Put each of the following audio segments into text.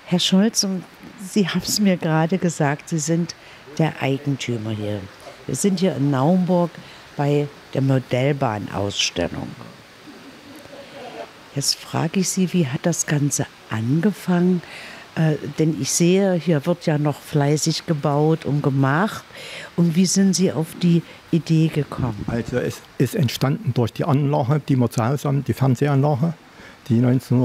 Herr Scholz, und Sie haben es mir gerade gesagt, Sie sind der Eigentümer hier. Wir sind hier in Naumburg bei der Modellbahnausstellung. Jetzt frage ich Sie, wie hat das Ganze angefangen? Denn ich sehe, hier wird ja noch fleißig gebaut und gemacht. Und wie sind Sie auf die Idee gekommen? Also es ist entstanden durch die Anlage, die wir zu Hause haben, die Fernsehanlage, die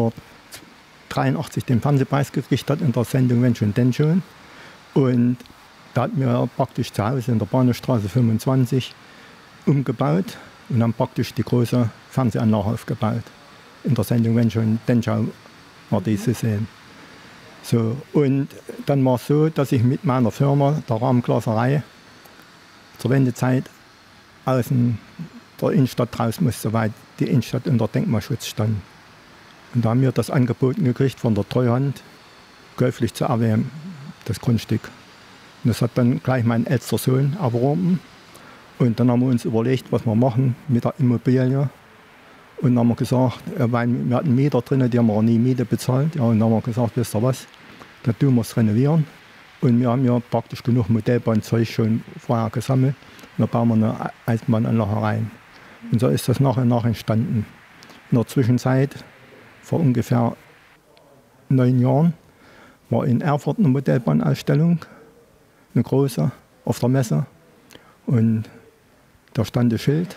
1983 den Fernsehpreis gekriegt hat in der Sendung Wenn schon, denn schon. Und da hatten wir praktisch zu Hause in der Bahnhofstraße 25 umgebaut und haben praktisch die große Fernsehanlage aufgebaut. In der Sendung Wenn schon, denn schon war die zu sehen. So, und dann war es so, dass ich mit meiner Firma, der Rahmenglaserei, zur Wendezeit aus der Innenstadt raus musste, weil die Innenstadt unter Denkmalschutz stand. Und da haben wir das angeboten gekriegt von der Treuhand, käuflich zu erwerben, das Grundstück. Und das hat dann gleich mein ältester Sohn erworben. Und dann haben wir uns überlegt, was wir machen mit der Immobilie. Und dann haben wir gesagt, weil wir hatten Mieter drin, die haben wir nie Miete bezahlt. Ja, und dann haben wir gesagt, wisst ihr was, da tun wir es renovieren. Und wir haben ja praktisch genug Modellbahnzeug schon vorher gesammelt. Und da bauen wir eine Eisenbahnanlage rein. Und so ist das nach und nach entstanden. In der Zwischenzeit, vor ungefähr 9 Jahren, war in Erfurt eine Modellbahnausstellung, eine große, auf der Messe. Und da stand ein Schild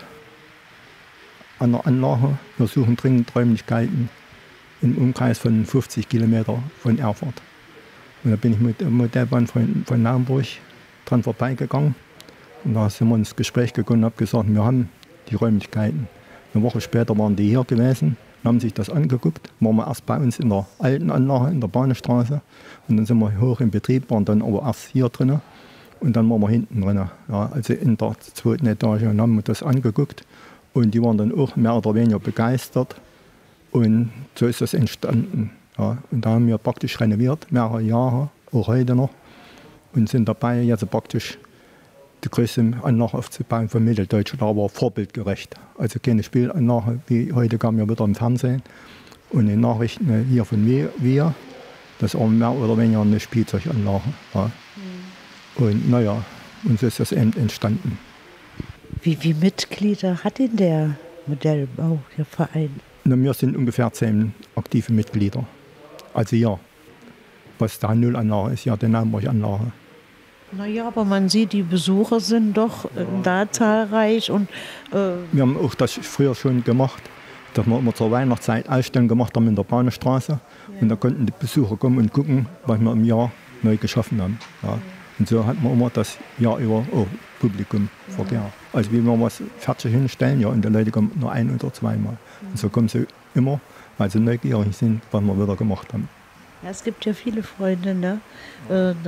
an der Anlage, wir suchen dringend Räumlichkeiten im Umkreis von 50 Kilometer von Erfurt. Und da bin ich mit der Modellbahn von Naumburg dran vorbeigegangen. Und da sind wir ins Gespräch gekommen und haben gesagt, wir haben die Räumlichkeiten. Eine Woche später waren die hier gewesen und haben sich das angeguckt. Waren wir erst bei uns in der alten Anlage, in der Bahnhofstraße. Und dann sind wir hoch im Betrieb, waren dann aber erst hier drin. Und dann waren wir hinten drin, ja, also in der 2. Etage, und haben wir das angeguckt. Und die waren dann auch mehr oder weniger begeistert. Und so ist das entstanden. Ja. Und da haben wir praktisch renoviert, mehrere Jahre, auch heute noch. Und sind dabei, jetzt praktisch die größte Anlage aufzubauen von Mitteldeutschland, aber vorbildgerecht. Also keine Spielanlage, wie heute kam ja wieder im Fernsehen. Und in Nachrichten hier von wir, das ist auch mehr oder weniger eine Spielzeuganlage. Ja. Und naja, und so ist das eben entstanden. Wie viele Mitglieder hat denn der Modellbauverein? Wir sind ungefähr 10 aktive Mitglieder. Also ja, was da Nullanlage ist, ja, die Naumburg-Anlage. Naja, aber man sieht, die Besucher sind doch da zahlreich. Und, wir haben auch das früher schon gemacht, dass wir immer zur Weihnachtszeit Ausstellungen gemacht haben in der Bahnhofstraße. Ja. Und da konnten die Besucher kommen und gucken, was wir im Jahr neu geschaffen haben. Ja. Und so hat man immer das Jahr über Publikum vor der. Also wie wir was fertig hinstellen, ja, und die Leute kommen nur 1 oder 2 Mal. Und so kommen sie immer, weil sie neugierig sind, was wir wieder gemacht haben. Ja, es gibt ja viele Freunde, ne? Der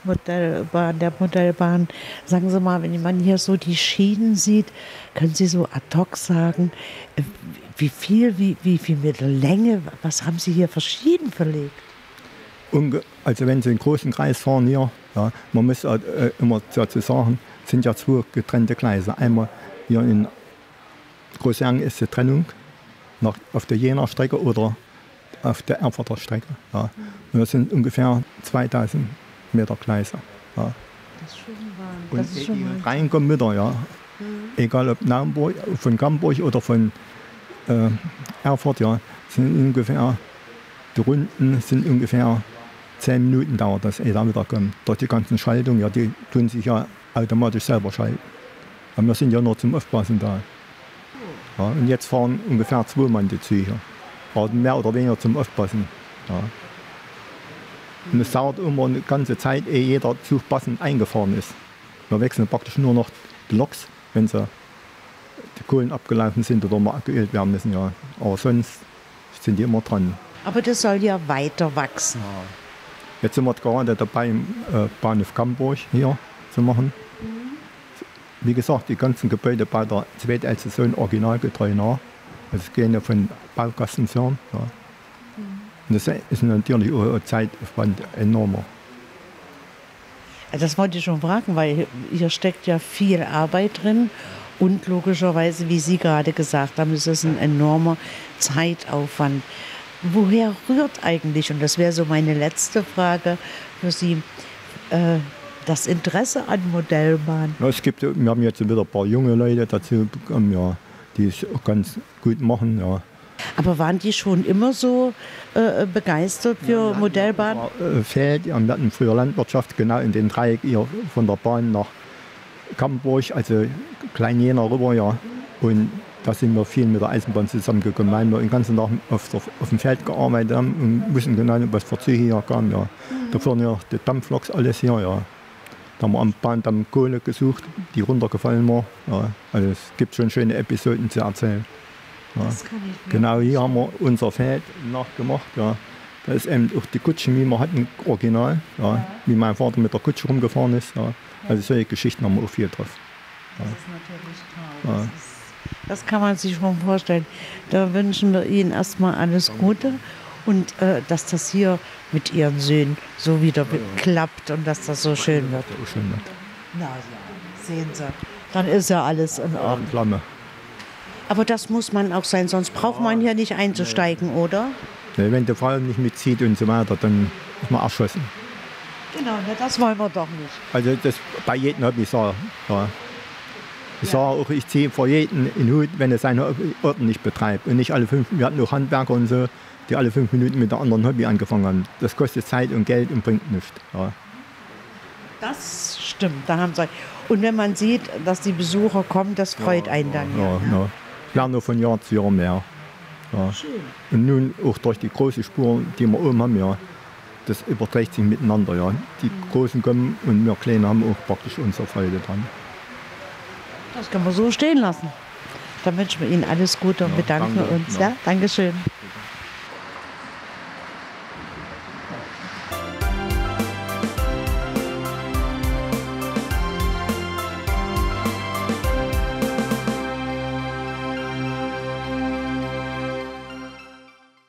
Modellbahn. Sagen Sie mal, wenn man hier so die Schienen sieht, können Sie so ad hoc sagen, wie viel Meter Länge, was haben Sie hier verschieden verlegt? Also wenn Sie einen großen Kreis fahren hier, ja, man muss immer dazu sagen, es sind ja 2 getrennte Gleise. Einmal hier in Großjang ist die Trennung auf der Jenaer Strecke oder auf der Erfurter Strecke. Ja. Und das sind ungefähr 2000 Meter Gleise. Ja. Das ist schon warm. Das ist schon die reinkommen wieder, ja. Egal ob Naumburg, von Gamburg oder von Erfurt, ja, sind ungefähr, die Runden sind ungefähr 10 Minuten dauert das, ehe da wieder kommen. Durch die ganzen Schaltungen, ja, die tun sich ja automatisch selber schalten. Aber wir sind ja nur zum Aufpassen da. Ja, und jetzt fahren ungefähr 2 Mann die Züge. Aber mehr oder weniger zum Aufpassen. Ja. Und es dauert immer eine ganze Zeit, ehe jeder Zug passend eingefahren ist. Wir wechseln praktisch nur noch die Loks, wenn die Kohlen abgelaufen sind oder mal geölt werden müssen. Ja. Aber sonst sind die immer dran. Aber das soll ja weiter wachsen. Ja. Jetzt sind wir gerade dabei, im Bahnhof Gamburg hier zu machen. Wie gesagt, die ganzen Gebäude bei der zweitältesten Sohn originalgetreu nach. Also es gehen ja von Baukastenfirmen. Ja. Und das ist natürlich auch ein Zeitaufwand enormer. Das wollte ich schon fragen, weil hier steckt ja viel Arbeit drin. Und logischerweise, wie Sie gerade gesagt haben, ist es ein enormer Zeitaufwand. Woher rührt eigentlich, und das wäre so meine letzte Frage für Sie, das Interesse an Modellbahn? Ja, wir haben jetzt wieder ein paar junge Leute dazu bekommen, ja, die es auch ganz gut machen. Ja. Aber waren die schon immer so begeistert für Modellbahn? Feld, wir hatten früher Landwirtschaft, genau in den Dreieck hier von der Bahn nach Kampenburg, also Klein-Jena rüber, ja. Und da sind wir viel mit der Eisenbahn zusammengekommen, weil wir den ganzen Tag auf dem Feld gearbeitet haben und wussten genau, was für Züge hier kamen. Ja. Da fuhren ja die Dampfloks alles hier. Ja. Da haben wir am Bahndamm Kohle gesucht, die runtergefallen war. Ja. Also es gibt schon schöne Episoden zu erzählen. Ja. Das kann ich Genau hier haben wir unser Feld nachgemacht. Ja. Da ist eben auch die Kutsche, wie wir hatten, original. Ja. Wie mein Vater mit der Kutsche rumgefahren ist. Ja. Also solche Geschichten haben wir auch viel drauf. Ja. Das ist natürlich toll. Ja. Das kann man sich schon vorstellen. Da wünschen wir Ihnen erstmal alles Gute und dass das hier mit Ihren Söhnen so wieder klappt und dass das so schön wird. Na ja, sehen Sie, dann ist ja alles in Ordnung. Flamme. Aber das muss man auch sein, sonst braucht man hier nicht einzusteigen, oder? Ja, wenn die Frau nicht mitzieht und so weiter, dann ist man erschossen. Genau, das wollen wir doch nicht. Also das bei jedem Hobby sage ja. Ich sage auch, ich ziehe vor jedem in den Hut, wenn er seine Orte nicht betreibt. Und nicht alle 5 Minuten, wir hatten auch Handwerker und so, die alle 5 Minuten mit einem anderen Hobby angefangen haben. Das kostet Zeit und Geld und bringt nichts. Ja. Das stimmt, da haben Sie. Und wenn man sieht, dass die Besucher kommen, das freut einen dann. Ja. Ich lerne nur von Jahr zu Jahr mehr. Ja. Schön. Und nun auch durch die große Spur, die wir oben haben, ja, das überträgt sich miteinander. Ja. Die Großen kommen und wir Kleinen haben auch praktisch unsere Freude dran. Das können wir so stehen lassen. Dann wünschen wir Ihnen alles Gute und bedanken danke. uns. Ja. Ja, Dankeschön.